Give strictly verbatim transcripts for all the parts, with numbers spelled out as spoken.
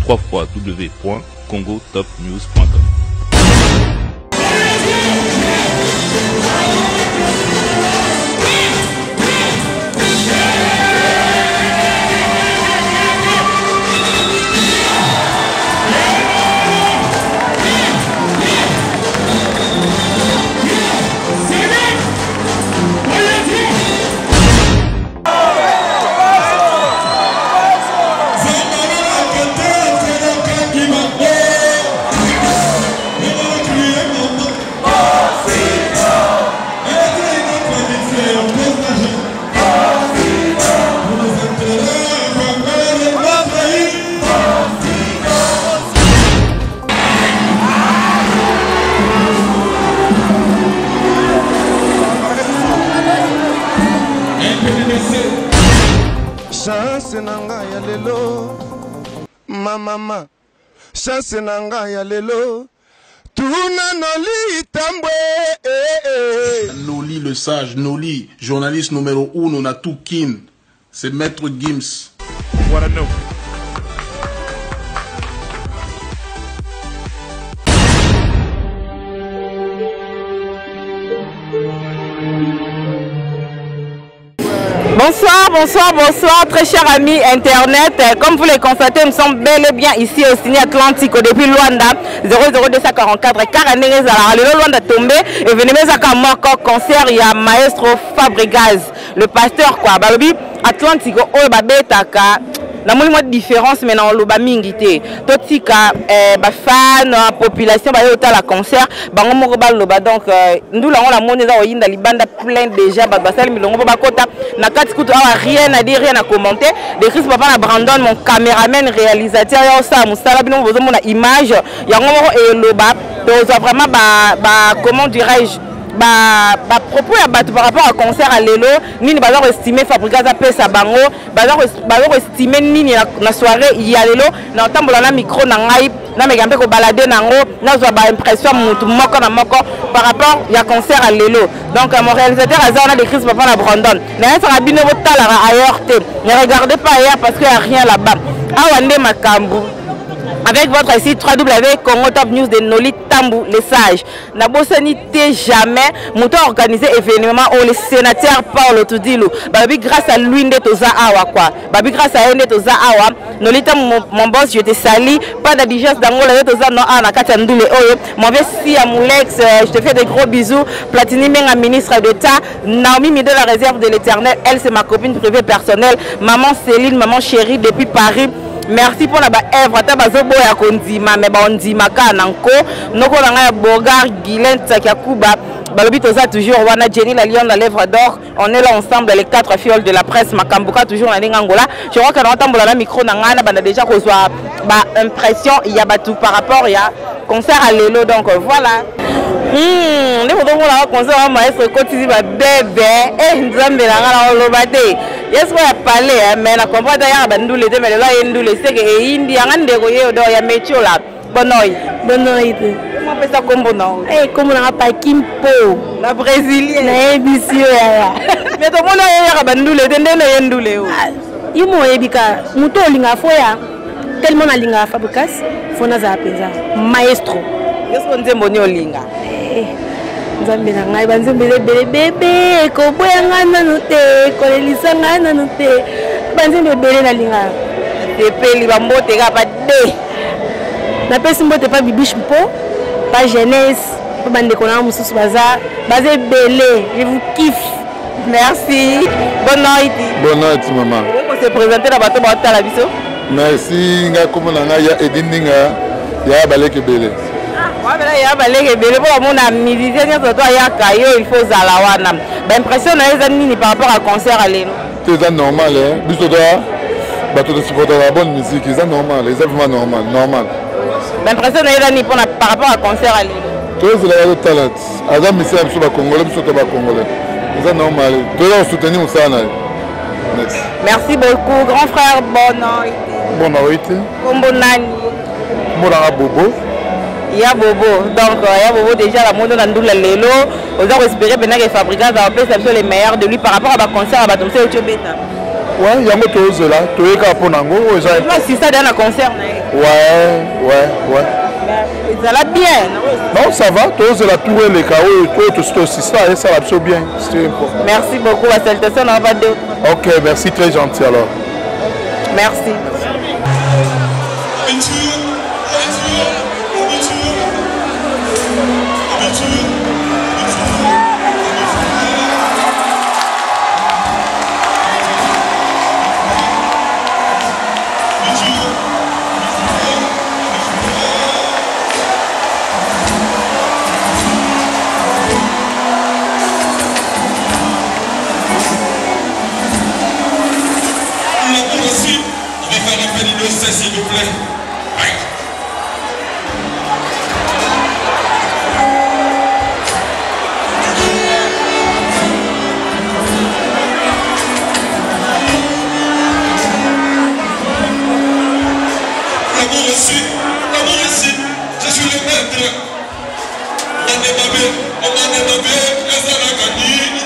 w w w point congo top news point com. Chance nanga ya lelo, ma mama. Chance nanga ya lelo, tuna Noli Tambwe. Noli le sage, Noli, journaliste numéro uno na Tukin, c'est Maître Gims. What I know. Bonsoir, bonsoir, bonsoir, très chers amis Internet. Comme vous le constatez, nous sommes bel et bien ici au Ciné Atlantico depuis Luanda, zéro zéro deux cent quarante-quatre. Le Luanda tombé et venez me concert, il y a Maestro Fabregas, le pasteur quoi. Balobi Atlantico, oh babetaka. La moindre différence maintenant le bas mingité totika ba fan population ba yota la concert bango moko ba loba donc nous la on la monnaie za oyinda libanda plein déjà ba basal milongo ba kota na kati kutu awa rien à dire rien à commenter de Chris papa na Brandon mon caméraman réalisateur ya ça musala bino bozo mona image ya ngomoko e loba donc vraiment ba ba comment dirais-je ba ba propos ya bato par rapport à concert à lelo nini bazar estimer Fabregas pesa bango bazar bazar estimer nini na soirée ya lelo na tambola na micro na ngai na megambe ko balader nango na zo ba impression mutu moko na moko par rapport ya concert à lelo donc mon réalisateur azana de Chris papa na Brandon na ça bino botala ailleurs te ne regardez pas ailleurs parce qu'il y a rien là-bas awande makambu avec votre site w w w point congo top news de Noli Tambou les sages. Na bossanité jamais mouton organisé événement où le sénateur Paul Tudilou. Babi grâce à lui de toza awa quoi. Babi grâce à lui de toza awa. Noli Tambou mon boss je te sali pas d'indigence dans le toza non ana katandoule oyo. Mon si à Moulex je te fais des gros bisous. Platini Menga ministre d'État. Naomi Mide la réserve de l'Éternel. Elle c'est ma copine privée personnelle. Maman Céline, maman chérie depuis Paris. Merci pour la œuvre. Tabazobo ya kondima mais ba ondima ka nanko noko nanga Bogar Guilain Tsakiakuba balobi toza toujours wana Jenny la lion la lèvre d'or. On est là ensemble les quatre fioles de la presse Makambuka toujours na Lingangola. Je crois que na tambola na micro nanga na bana déjà kozwa ba impression il y a ba tout par rapport ya concert à lelo donc voilà. Hmm, les photos pour la concert à maestro Kotisi ba bébé eh nzambe na ngala olobate. Yes we parler mais na comprendre ya bandule te mais là yendule c'est que indi ngande ko yedo ya mecho la bonoy bonoy comment peut ça combo non eh comme na pa kimpo la brésilienne na ebisio ya mais to mona ya bandule te ndene yendule o imo ebika muto linga foya tellement na linga Fabregas fona za penza maestro yeso nzembo ni olinga eh nzambe na ngai banzembe bele bebe ko boya ngana note ko lelisa ngana note banzembe bele na linga de peli ba mbote ka pa de na pesi mbote pa bibish mpo pa jeunesse pa bande ko na mususu baza baze bele je vous kiffe merci bonne nuit Bonne nuit maman on se présenter na bato ba tala biso merci nga komo na nga ya Edininga ya baleke bele. Il y a des musiciens il faut zalawana. L'impression est par rapport à concert à l'Éno. C'est normal, hein. Biso doa, bato de supporter la bonne musique, c'est normal, c'est vraiment normal, normal. L'impression est par rapport à concert à l'Éno. Tout c'est le talent. Adam monsieur biso ba congolais, biso to ba congolais. C'est normal. Tout là soutenir ça na. Merci beaucoup, grand frère. Bonne nuit. Bonne nuit. Kombo nani. Mona Bobo. Il y a Bobo, donc il y a Bobo déjà la monde dans le lelo. On doit espérer que Fabregas va appeler les meilleurs de lui par rapport à la concert à Batomse et Tchobeta. Ouais, yango tozela, toyeka pour nango. Moi si ça dans un concert. Ouais, ouais, ouais. Ça va bien. Non, ça va, tozela tout les chaos, tout tout tout ça et ça va absolument bien. Merci beaucoup, la salutation on va deux. OK, merci, très gentil alors. Merci. S'il vous plaît. Aïe. L'amour reçu, l'amour reçu, je suis le maître. On est babé, on est babé, les Araganines.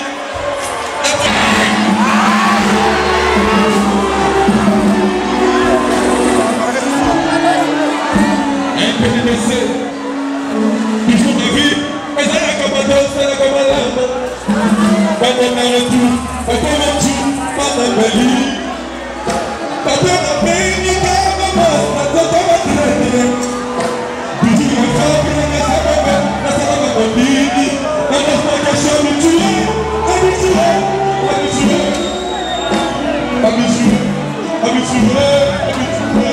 Toujours ma vie, mais ça n'a comme un dos, ça n'a comme un lame. Pas de ma retour, pas de mon tour, pas de ma vie. Pas de ma peine, ni pas de ma mort, pas de ma traîne. Toujours ma femme, la salle ma mère, la salle ma bambini. La mort m'a caché habitué, habitué, habitué. Habitué, habitué, habitué.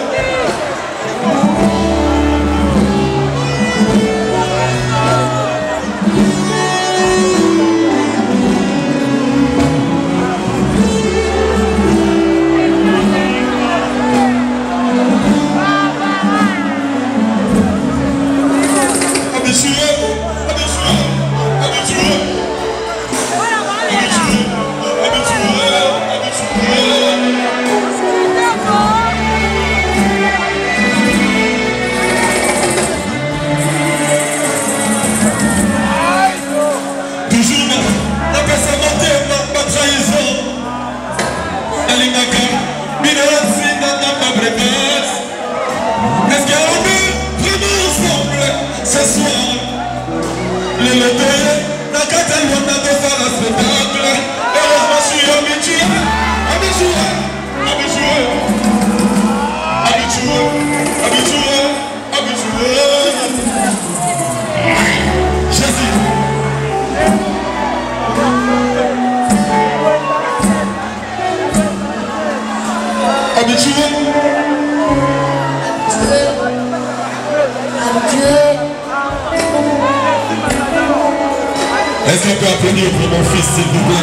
Est-ce qu'on peut applaudir pour mon fils, s'il vous plaît?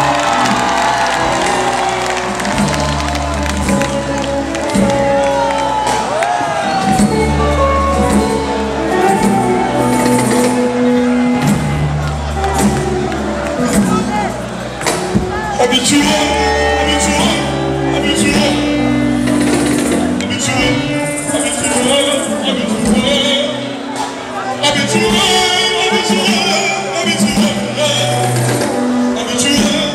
Habitué, habitué, habitué, habitué, habitué, habitué, habitué, habitué.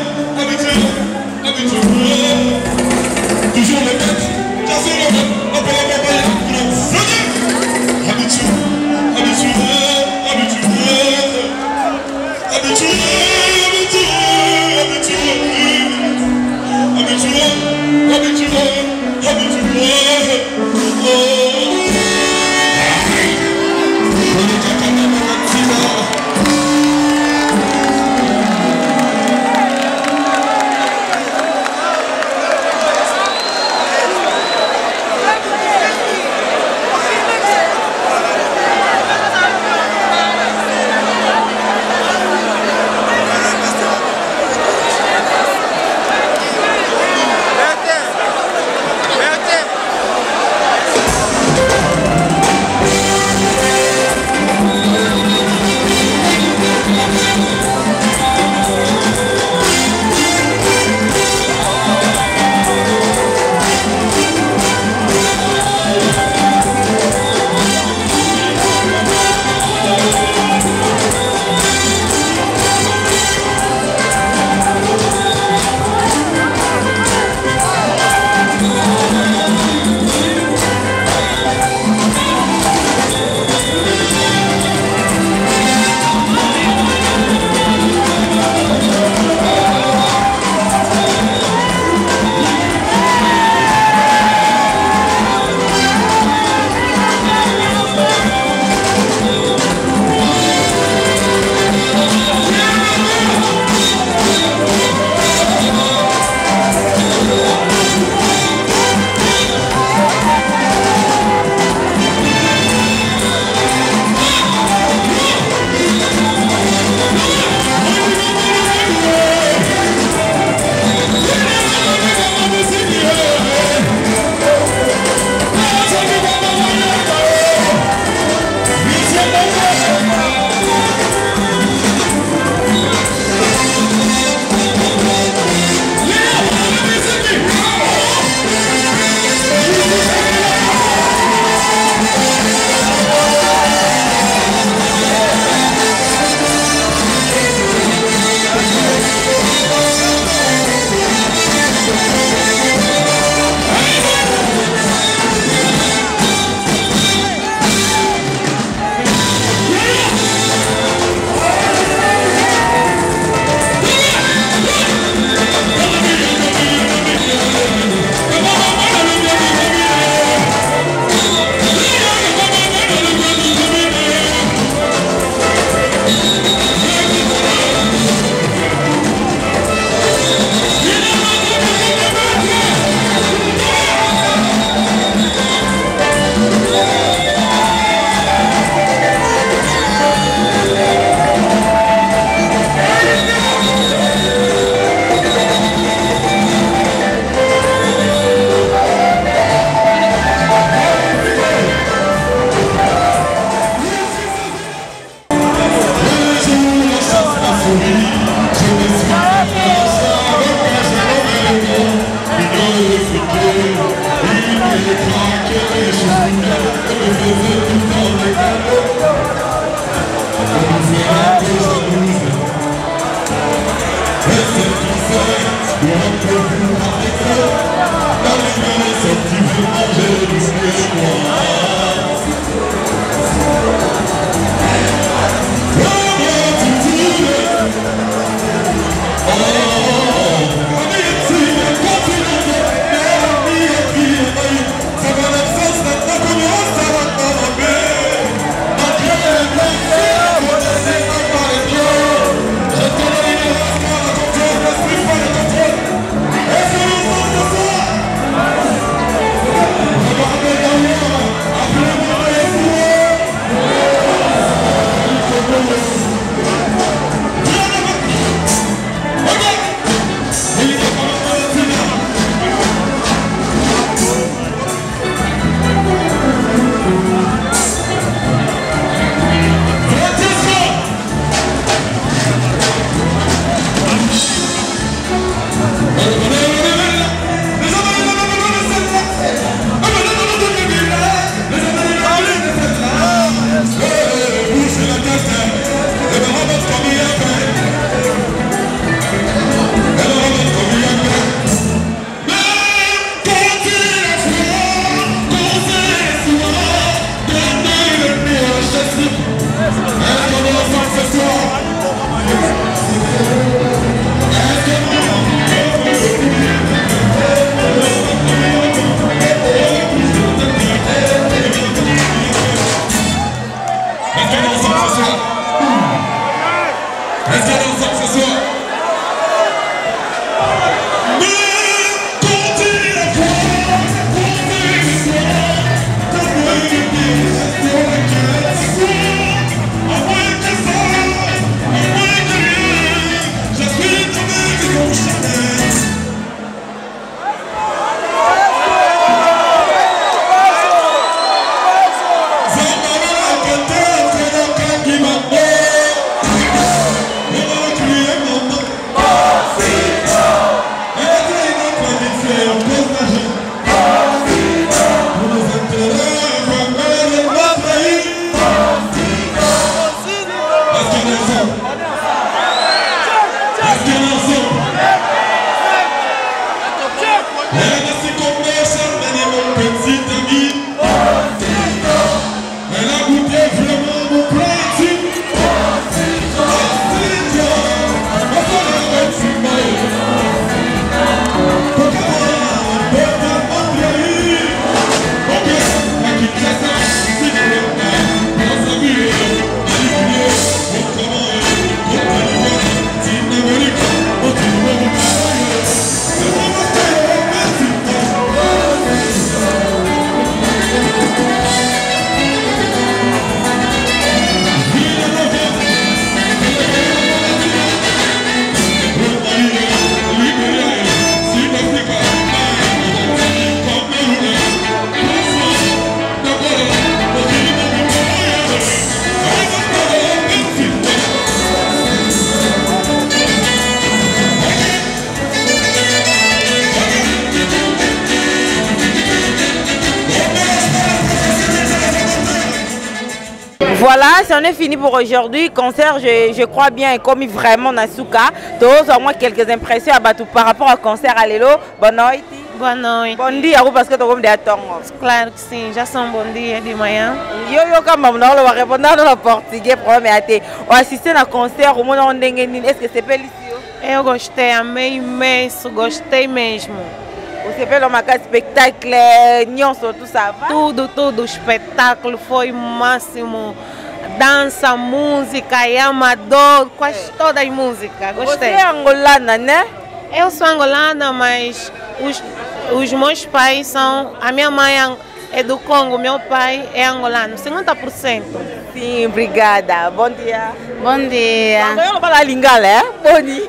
Voilà, c'en est fini pour aujourd'hui. Concert, je, je crois bien, comme vraiment Nasuka. Tous au moins quelques impressions à Batou par rapport au concert à Lelo. Bonne nuit. Boa noite. Bon dia, parce que tu as des tongs. Claro que sim, já são bom dia de manhã. Yo, yo, comme on va répondre dans le portugais, problème à te. On assisté à un concert, au monde on dengue, est-ce que c'est délicieux? Eu gostei, amei imenso, gostei mesmo. Você fez uma casa spectacle, nhonso, tout ça va? Tudo, tudo, o espetáculo foi o máximo. Dança, música, e amador, quase todas as músicas, gostei. Você é angolana, né? Eu sou angolana, mas os, os meus pais são... A minha mãe é do Congo, meu pai é angolano, cinquenta por cento. Sim, obrigada. Bom dia. Bom dia. Eu não falo lingala, é? Bom dia.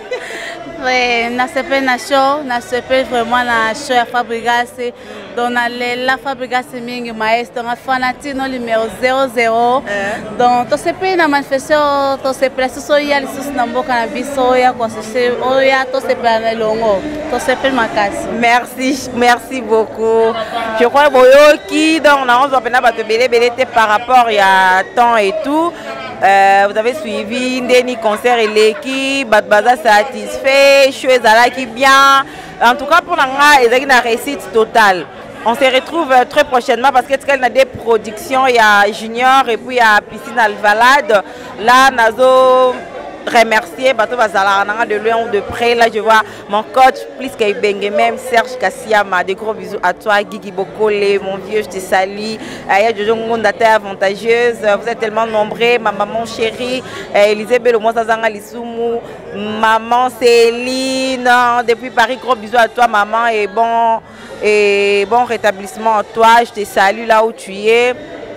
Na C P na show, na C P vraiment na show ya Fabrigace, dona Lela Fabrigace mingi maestro, na fanatino numéro zero zero. Donc to C P na manifestation, to C P so ya lisus na mboka na biso ya ko se oya to C P na longo, to C P makasi. Merci, merci beaucoup. Je crois boyoki donc on va peine ba te belé belé par rapport à temps et tout. Euh, vous avez suivi Ndeni concert et l'équipe, Batbaza satisfait, Chouezala qui bien. En tout cas, pour l'anga, il y a une réussite totale. On se retrouve très prochainement parce qu'il y a des productions, il y a Junior et puis il y a Piscine Alvalade. Là, Nazo remercier Bato Bazala de loin ou de près. Là, je vois mon coach, plus qu'il bengue même, Serge Kassiama. Des gros bisous à toi, Guigui Bokole, mon vieux, je te salue. Aya Jojo Ngondate avantageuse. Vous êtes tellement nombreux. Ma maman chérie, Elisabeth Omosazanga Lissoumou, maman Céline. Depuis Paris, gros bisous à toi, maman. Et bon, et bon rétablissement à toi. Je te salue là où tu es.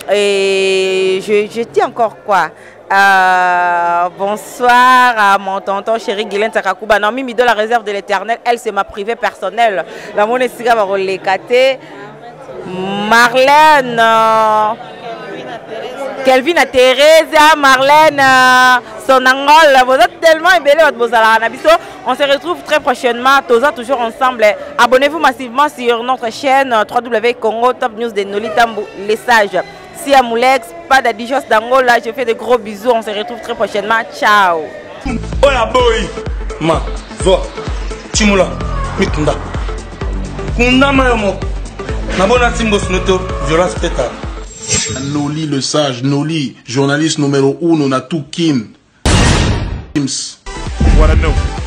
Et je, je dis encore quoi? Euh, bonsoir à mon tonton chéri Guylaine Takakuba. Non, Mimi de la réserve de l'éternel, elle c'est ma privée personnelle. La monnaie c'est va les cater. Marlène, Kelvin à Teresa, Marlène, son angole. Vous êtes tellement ébellés votre bozala. On se retrouve très prochainement, tous toujours ensemble. Abonnez-vous massivement sur notre chaîne w w w point congo top news de Nolita les sages. Si à Moulex, pas d'Adijos d'Angola, je fais de gros bisous, on se retrouve très prochainement, ciao. Oya boy, ma, vo, chimula, mitunda. Kunda mayomo, nabona timbo snoto, violence pétale. Noli le sage, Noli, journaliste numéro uno na Tukin. What I know.